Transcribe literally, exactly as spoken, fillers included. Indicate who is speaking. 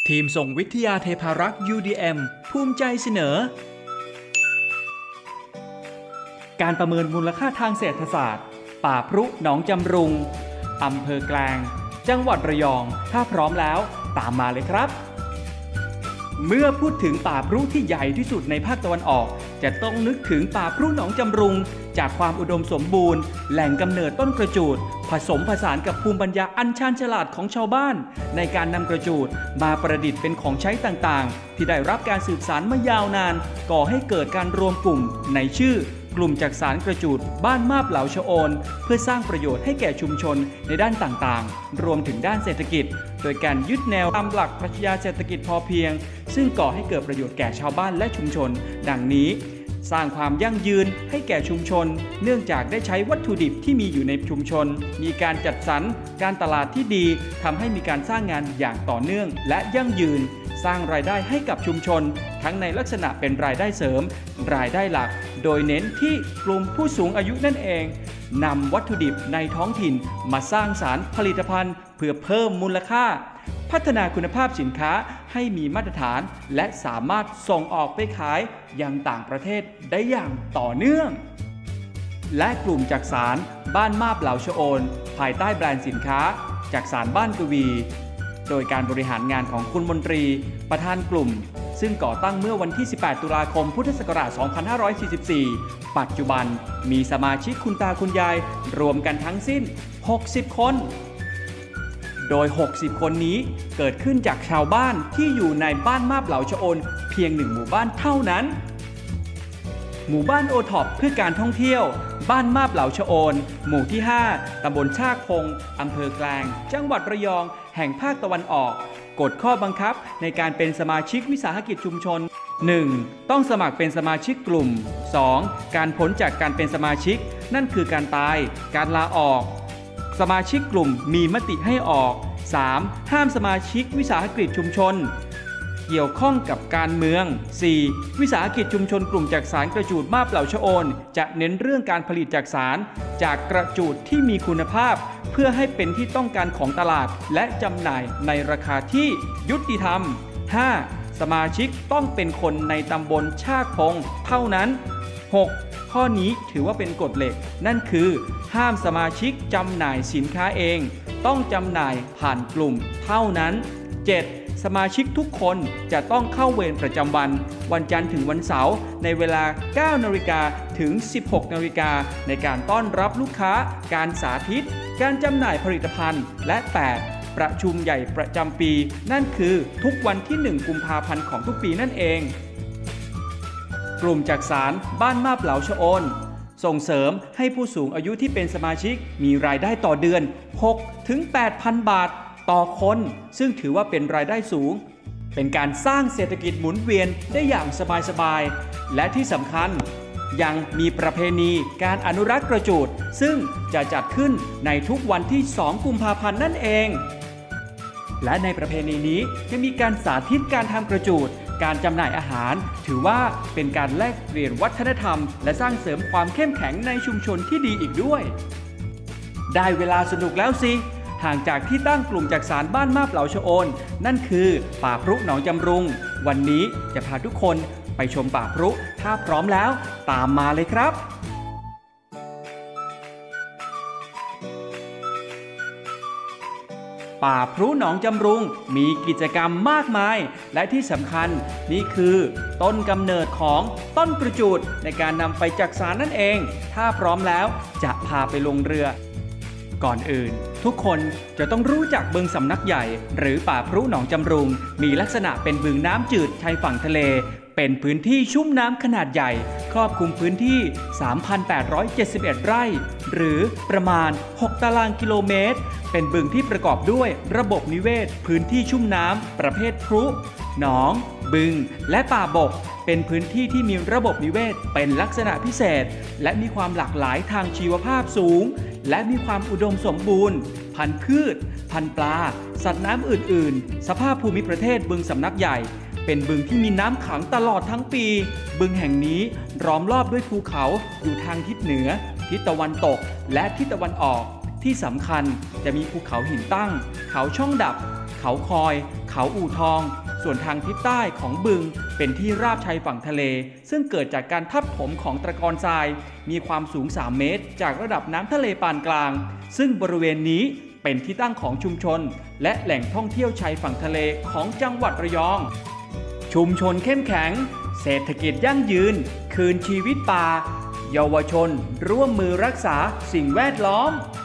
Speaker 1: ทีมส่งวิทยาเทพารักษ์ ยู ดี เอ็ม ภูมิใจเสนอการประเมินมูลค่าทางเศรษฐศาสตร์ป่าพรุหนองจำรุงอำเภอแกลงจังหวัดระยองถ้าพร้อมแล้วตามมาเลยครับเมื่อพูดถึงป่าพรุที่ใหญ่ที่สุดในภาคตะวันออกจะต้องนึกถึงป่าพรุหนองจำรุงจากความอุดมสมบูรณ์แหล่งกำเนิดต้นกระจูดผสมผสานกับภูมิปัญญาอันชาญฉลาดของชาวบ้านในการนำกระจูดมาประดิษฐ์เป็นของใช้ต่างๆที่ได้รับการสืบสานมายาวนานก่อให้เกิดการรวมกลุ่มในชื่อกลุ่มจักสานกระจูดบ้านมาบเหลาชะโอนเพื่อสร้างประโยชน์ให้แก่ชุมชนในด้านต่างๆรวมถึงด้านเศรษฐกิจโดยการยึดแนวตามหลักปรัชญาเศรษฐกิจพอเพียงซึ่งก่อให้เกิดประโยชน์แก่ชาวบ้านและชุมชนดังนี้สร้างความยั่งยืนให้แก่ชุมชนเนื่องจากได้ใช้วัตถุดิบที่มีอยู่ในชุมชนมีการจัดสรรการตลาดที่ดีทำให้มีการสร้างงานอย่างต่อเนื่องและยั่งยืนสร้างรายได้ให้กับชุมชนทั้งในลักษณะเป็นรายได้เสริมรายได้หลักโดยเน้นที่กลุ่มผู้สูงอายุนั่นเองนำวัตถุดิบในท้องถิ่นมาสร้างสรรค์ผลิตภัณฑ์เพื่อเพิ่มมูลค่าพัฒนาคุณภาพสินค้าให้มีมาตรฐานและสามารถส่งออกไปขายยังต่างประเทศได้อย่างต่อเนื่องและกลุ่มจักสานบ้านมาบเหลาชะโอนภายใต้แบรนด์สินค้าจักสานบ้านกวีโดยการบริหารงานของคุณมนตรีประธานกลุ่มซึ่งก่อตั้งเมื่อวันที่สิบแปดตุลาคมพุทธศักราชสองพันห้าร้อยสี่สิบสี่ปัจจุบันมีสมาชิกคุณตาคุณยายรวมกันทั้งสิ้นหกสิบคนโดยหกสิบคนนี้เกิดขึ้นจากชาวบ้านที่อยู่ในบ้านมาบเหลาชะโอนเพียงหนึ่งหมู่บ้านเท่านั้นหมู่บ้านโอท็อปเพื่อการท่องเที่ยวบ้านมาบเหลาชะโอนหมู่ที่ห้าตำบลชากพงอำเภอแกลงจังหวัดระยองแห่งภาคตะวันออกกฎข้อบังคับในการเป็นสมาชิกวิสาหกิจชุมชน หนึ่ง. ต้องสมัครเป็นสมาชิกกลุ่ม สอง. การพ้นจากการเป็นสมาชิกนั่นคือการตายการลาออกสมาชิกกลุ่มมีมติให้ออก สาม. ห้ามสมาชิกวิสาหกิจชุมชนเกี่ยวข้องกับการเมือง สี่. วิสาหกิจชุมชนกลุ่มจักสานกระจูดมาบเหลาชะโอนจะเน้นเรื่องการผลิตจักสานจากกระจูดที่มีคุณภาพเพื่อให้เป็นที่ต้องการของตลาดและจำหน่ายในราคาที่ยุติธรรม ห้า. สมาชิกต้องเป็นคนในตำบลชากพงเท่านั้น หก. ข้อนี้ถือว่าเป็นกฎเหล็กนั่นคือห้ามสมาชิกจำหน่ายสินค้าเองต้องจำหน่ายผ่านกลุ่มเท่านั้น เจ็ด. สมาชิกทุกคนจะต้องเข้าเวรประจำวันวันจันทร์ถึงวันเสาร์ในเวลา เก้านาฬิกา ถึง สิบหกนาฬิกาในการต้อนรับลูกค้าการสาธิตการจำหน่ายผลิตภัณฑ์และ แปด. ประชุมใหญ่ประจำปีนั่นคือทุกวันที่หนึ่งกุมภาพันธ์ของทุกปีนั่นเองกลุ่มจักสานบ้านมาบเหลาชะโอนส่งเสริมให้ผู้สูงอายุที่เป็นสมาชิกมีรายได้ต่อเดือน หกถึงแปดพัน บาทต่อคนซึ่งถือว่าเป็นรายได้สูงเป็นการสร้างเศรษฐกิจหมุนเวียนได้อย่างสบายๆและที่สำคัญยังมีประเพณีการอนุรักษ์กระจูดซึ่งจะจัดขึ้นในทุกวันที่สองกุมภาพันธ์นั่นเองและในประเพณีนี้จะมีการสาธิตการทำกระจูดการจำหน่ายอาหารถือว่าเป็นการแลกเปลี่ยนวัฒนธรรมและสร้างเสริมความเข้มแข็งในชุมชนที่ดีอีกด้วยได้เวลาสนุกแล้วสิห่างจากที่ตั้งกลุ่มจักสานบ้านมาบเหลาชะโอนนั่นคือป่าพรุหนองจำรุงวันนี้จะพาทุกคนไปชมป่าพรุถ้าพร้อมแล้วตามมาเลยครับป่าพรุหนองจำรุงมีกิจกรรมมากมายและที่สำคัญนี่คือต้นกำเนิดของต้นกระจูดในการนำไปจักสานนั่นเองถ้าพร้อมแล้วจะพาไปลงเรือก่อนอื่นทุกคนจะต้องรู้จักบึงสำนักใหญ่หรือป่าพรุหนองจำรุงมีลักษณะเป็นบึงน้ำจืดชายฝั่งทะเลเป็นพื้นที่ชุ่มน้ำขนาดใหญ่ครอบคลุมพื้นที่ สามพันแปดร้อยเจ็ดสิบเอ็ด ไร่หรือประมาณหกตารางกิโลเมตรเป็นบึงที่ประกอบด้วยระบบนิเวศพื้นที่ชุ่มน้ำประเภทพรุหนองบึงและป่าบกเป็นพื้นที่ที่มีระบบนิเวศเป็นลักษณะพิเศษและมีความหลากหลายทางชีวภาพสูงและมีความอุดมสมบูรณ์พันธุ์พืชพันธุ์ปลาสัตว์น้ำอื่นๆสภาพภูมิประเทศบึงสำนักใหญ่เป็นบึงที่มีน้ำขังตลอดทั้งปีบึงแห่งนี้ล้อมรอบด้วยภูเขาอยู่ทางทิศเหนือทิศตะวันตกและทิศตะวันออกที่สำคัญจะมีภูเขาหินตั้งเขาช่องดับเขาคอยเขาอู่ทองส่วนทางทิศใต้ของบึงเป็นที่ราบชายฝั่งทะเลซึ่งเกิดจากการทับถมของตะกอนทรายมีความสูงสามเมตรจากระดับน้ำทะเลปานกลางซึ่งบริเวณนี้เป็นที่ตั้งของชุมชนและแหล่งท่องเที่ยวชายฝั่งทะเลของจังหวัดระยองชุมชนเข้มแข็งเศรษฐกิจยั่งยืนคืนชีวิตป่าเยาวชนร่วมมือรักษาสิ่งแวดล้อม